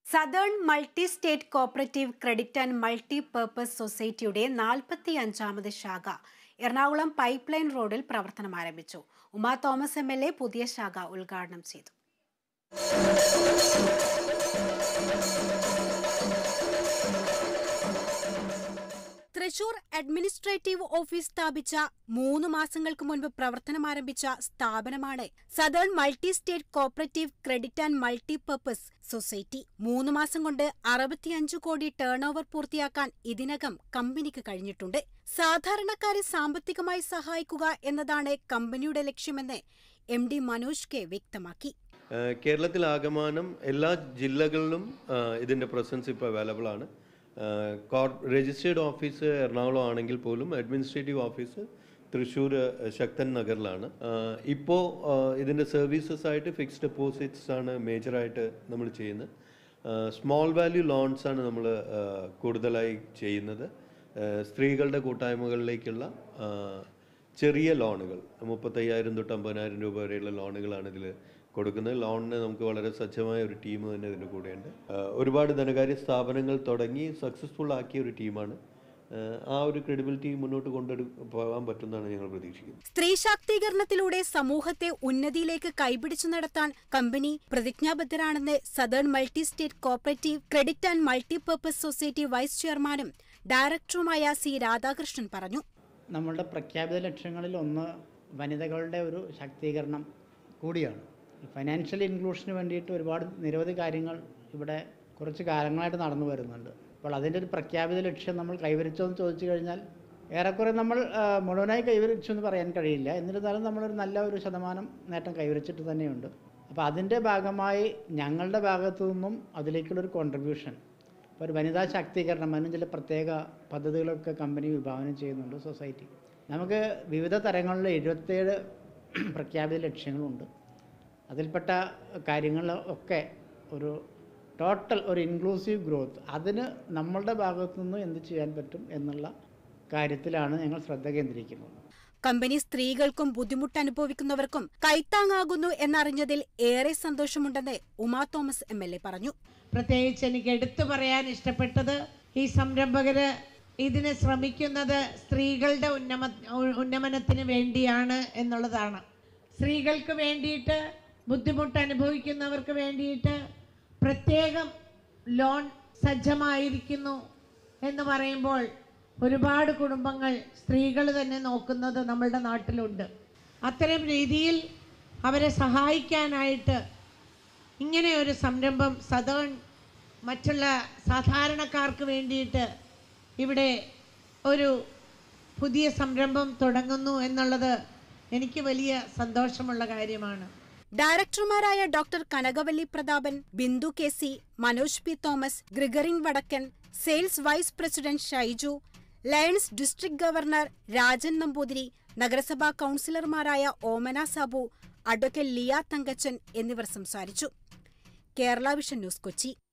Southern multi state cooperative credit and multi purpose സൊസൈറ്റിയുടെ 45ാമത് ശാഖ എറണാകുളം പൈപ്പ് ലൈൻ റോഡിൽ പ്രവർത്തനം ആരംഭിച്ചു. ഉമാ തോമസ് MLA പുതിയ ശാഖ ഉദ്ഘാടനം ചെയ്തു. തൃശൂർ അഡ്മിനിസ്ട്രേറ്റീവ് ഓഫീസ് സ്ഥാപിച്ച 3 മാസങ്ങൾക്ക് മുൻപ് പ്രവർത്തനം ആരംഭിച്ച സ്ഥാപനമാണ് southern multi state cooperative credit and multi purpose society. 3 മാസം കൊണ്ട് 65 കോടി ടേൺ ഓവർ പൂർത്തിയാക്കാൻ ഇതിനകം കമ്പനിക്ക് കഴിഞ്ഞിട്ടുണ്ട്. സാധാരണക്കാരെ സാമ്പത്തികമായി സഹായിക്കുക എന്നതാണ് കമ്പനിയുടെ ലക്ഷ്യമെന്ന് MD മനോജ് K വ്യക്തമാക്കി. കേരളത്തിലാകമാനം എല്ലാ ജില്ലകളിലും ഇതിന്റെ പ്രസൻസ് ഇപ്പോൾ അവൈലബിൾ ആണ്. രജിസ്റ്റേർഡ് ഓഫീസ് എറണാകുളം ആണെങ്കിൽ പോലും അഡ്മിനിസ്ട്രേറ്റീവ് ഓഫീസ് തൃശ്ശൂർ ശക്തൻ നഗറിലാണ്. ഇപ്പോൾ ഇതിൻ്റെ സർവീസസ് ആയിട്ട് ഫിക്സ്ഡ് ഡെപ്പോസിറ്റ്സ് ആണ് മേജറായിട്ട് നമ്മൾ ചെയ്യുന്നത്. സ്മോൾ വാല്യൂ ലോൺസ് ആണ് നമ്മൾ കൂടുതലായി ചെയ്യുന്നത്. സ്ത്രീകളുടെ കൂട്ടായ്മകളിലേക്കുള്ള ചെറിയ ലോണുകൾ 35,000 തൊട്ട് 50,000 രൂപ വരെയുള്ള ലോണുകളാണ് ഇതിൽ കൊടുക്കുന്നത്. ലോണിന് നമുക്ക് വളരെ സജ്ജമായ ഒരു ടീം തന്നെ ഇതിൻ്റെ കൂടെയുണ്ട്. ഒരുപാട് ധനകാര്യ സ്ഥാപനങ്ങൾ തുടങ്ങി സക്സസ്ഫുൾ ആക്കിയ ഒരു ടീമാണ്. ആ ഒരു ക്രെഡിബിലിറ്റി മുന്നോട്ട് കൊണ്ടുപോകാൻ പറ്റുന്നതാണ് ഞങ്ങൾ പ്രതീക്ഷിക്കുന്നത്. സ്ത്രീ ശാക്തീകരണത്തിലൂടെ സമൂഹത്തെ ഉന്നതിയിലേക്ക് കൈപിടിച്ചു നടത്താൻ കമ്പനി പ്രതിജ്ഞാബദ്ധരാണെന്ന് southern multi state cooperative credit and multi purpose society vice ചെയർമാനും ഡയറക്ടറുമായ C രാധാകൃഷ്ണൻ പറഞ്ഞു. നമ്മളുടെ പ്രഖ്യാപിത ലക്ഷ്യങ്ങളിൽ ഒന്ന് വനിതകളുടെ ഒരു ശാക്തീകരണം കൂടിയാണ്. ഫൈനാൻഷ്യൽ ഇൻക്ലൂഷന് വേണ്ടിയിട്ട് നിരവധി കാര്യങ്ങൾ ഇവിടെ കുറച്ച് കാലങ്ങളായിട്ട് നടന്നു വരുന്നുണ്ട്. അപ്പോൾ അതിൻ്റെ ഒരു പ്രഖ്യാപിത ലക്ഷ്യം നമ്മൾ കൈവരിച്ചോ എന്ന് ചോദിച്ചു കഴിഞ്ഞാൽ ഏറെക്കുറെ നമ്മൾ മുഴുവനായി കൈവരിച്ചു എന്ന് പറയാൻ കഴിയില്ല. എന്നിരുന്നാലും നമ്മളൊരു നല്ല ഒരു ശതമാനം നേട്ടം കൈവരിച്ചിട്ട് തന്നെയുണ്ട്. അപ്പോൾ അതിൻ്റെ ഭാഗമായി ഞങ്ങളുടെ ഭാഗത്തു നിന്നും അതിലേക്കുള്ളൊരു കോൺട്രിബ്യൂഷൻ, ഇപ്പോൾ ഒരു വനിതാ ശാക്തീകരണം, അതിന് ചില പ്രത്യേക പദ്ധതികളൊക്കെ കമ്പനി വിഭാവനം ചെയ്യുന്നുണ്ട് സൊസൈറ്റി. നമുക്ക് വിവിധ തരങ്ങളിലുള്ള 77 പ്രഖ്യാപിത ലക്ഷ്യങ്ങളുണ്ട്. അതിൽപ്പെട്ട കാര്യങ്ങളൊക്കെ ഒരു ടോട്ടൽ ഒരു ഇൻക്ലൂസീവ് ഗ്രോത്ത്, അതിന് നമ്മളുടെ ഭാഗത്തു നിന്ന് എന്ത് ചെയ്യാൻ പറ്റും എന്നുള്ള കാര്യത്തിലാണ് ഞങ്ങൾ ശ്രദ്ധ കേന്ദ്രീകരിക്കുന്നത്. കമ്പനി സ്ത്രീകൾക്കും ബുദ്ധിമുട്ട് അനുഭവിക്കുന്നവർക്കും കൈത്താങ്ങാകുന്നു എന്നറിഞ്ഞതിൽ ഏറെ സന്തോഷമുണ്ടെന്ന് ഉമാ തോമസ് MLA പറഞ്ഞു. പ്രത്യേകിച്ച് എനിക്ക് എടുത്തു പറയാൻ ഇഷ്ടപ്പെട്ടത് ഈ സംരംഭകര് ഇതിന് ശ്രമിക്കുന്നത് സ്ത്രീകളുടെ ഉന്നമനത്തിന് വേണ്ടിയാണ് എന്നുള്ളതാണ്. സ്ത്രീകൾക്ക് വേണ്ടിയിട്ട്, ബുദ്ധിമുട്ട് അനുഭവിക്കുന്നവർക്ക് വേണ്ടിയിട്ട് പ്രത്യേകം ലോൺ സജ്ജമായിരിക്കുന്നു എന്ന് പറയുമ്പോൾ ഒരുപാട് കുടുംബങ്ങൾ സ്ത്രീകൾ തന്നെ നോക്കുന്നത് നമ്മളുടെ നാട്ടിലുണ്ട്. അത്തരം രീതിയിൽ അവരെ സഹായിക്കാനായിട്ട് ഇങ്ങനെ ഒരു സംരംഭം സദേൺ മറ്റുള്ള സാധാരണക്കാർക്ക് വേണ്ടിയിട്ട് ഇവിടെ ഒരു പുതിയ സംരംഭം തുടങ്ങുന്നു എന്നുള്ളത് എനിക്ക് വലിയ സന്തോഷമുള്ള കാര്യമാണ്. ഡയറക്ടർമാരായ doctor Kanakavalli Prathapan, Bindu KC, Manoj P Thomas, ഗ്രിഗറിൻ Vadakkan, sales vice president Shaiju, lions district governor Rajan Namboothiri, നഗരസഭാ കൗൺസിലർമാരായ ഓമന സാബു, അഡ്വക്കേറ്റ് ലിയ തങ്കച്ചൻ എന്നിവർ സംസാരിച്ചു. Kerala vision news, Kochi.